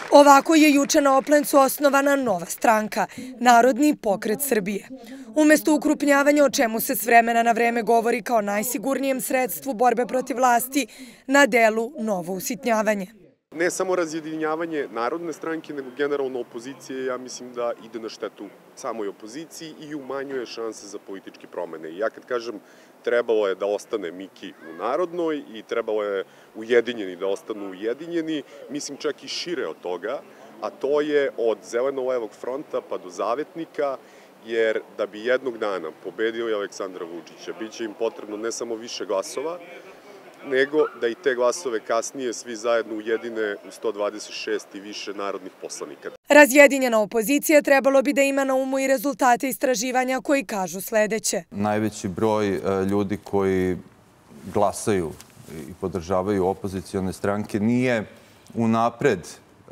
Ovako je juče na Oplencu osnovana nova stranka, Narodni pokret Srbije. Umesto ukrupnjavanja, o čemu se s vremena na vreme govori kao najsigurnijem sredstvu borbe protiv vlasti, na delu novo usitnjavanje. Ne samo razjedinjavanje Narodne stranke, nego generalno opozicije, ja mislim da ide na štetu samoj opoziciji i umanjuje šanse za političke promene. I ja kad kažem trebalo je da ostane Miki u Narodnoj i trebalo je Ujedinjeni da ostanu ujedinjeni, mislim čak i šire od toga, a to je od Zeleno-levog fronta pa do Zavetnika, jer da bi jednog dana pobedili Aleksandra Vučića, bit će im potrebno ne samo više glasova, nego da i te glasove kasnije svi zajedno ujedine u 126 i više narodnih poslanika. Razjedinjena opozicija trebalo bi da ima na umu i rezultate istraživanja koji kažu sledeće. Najveći broj ljudi koji glasaju i podržavaju opozicione stranke nije unapred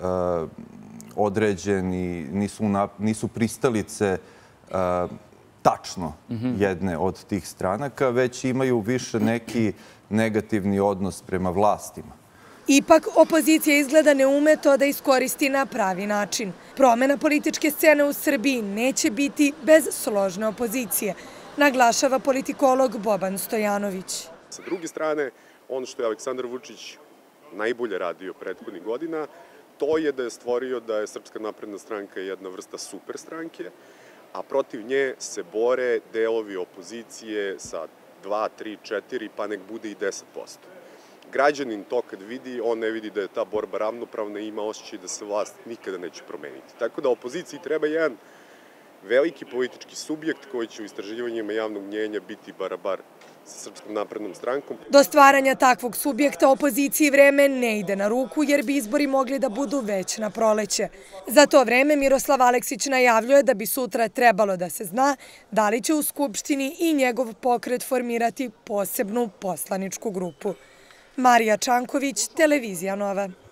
određeni, nisu pristalice tačno jedne od tih stranaka, već imaju više neki negativni odnos prema vlastima. Ipak, opozicija izgleda ne ume to da iskoristi na pravi način. Promena političke scene u Srbiji neće biti bez složne opozicije, naglašava politikolog Boban Stojanović. Sa druge strane, ono što je Aleksandar Vučić najbolje radio prethodnih godina, to je da je stvorio da je Srpska napredna stranka jedna vrsta super stranke, a protiv nje se bore delovi opozicije sa 2, 3, 4, pa nek bude i 10%. Građanin to kad vidi, on ne vidi da je ta borba ravnopravna i ima osjećaj da se vlast nikada neće promeniti. Tako da opoziciji treba jedan veliki politički subjekt koji će u istraživanjima javnog mnjenja biti barabar sa Srpskom naprednom strankom. Do stvaranja takvog subjekta opoziciji vreme ne ide na ruku jer bi izbori mogli da budu već na proleće. Za to vreme Miroslav Aleksić najavljuje da bi sutra trebalo da se zna da li će u Skupštini i njegov pokret formirati posebnu poslaničku grupu. Marija Čanković, Televizija Nova.